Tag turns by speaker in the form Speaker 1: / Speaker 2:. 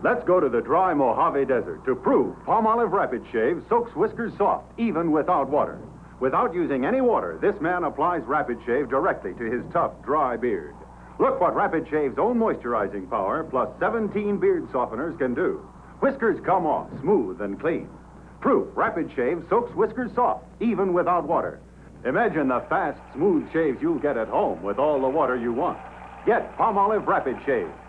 Speaker 1: Let's go to the dry Mojave Desert to prove Palmolive Rapid Shave soaks whiskers soft, even without water. Without using any water, this man applies Rapid Shave directly to his tough, dry beard. Look what Rapid Shave's own moisturizing power plus 17 beard softeners can do. Whiskers come off smooth and clean. Proof Rapid Shave soaks whiskers soft, even without water. Imagine the fast, smooth shaves you'll get at home with all the water you want. Get Palmolive Rapid Shave.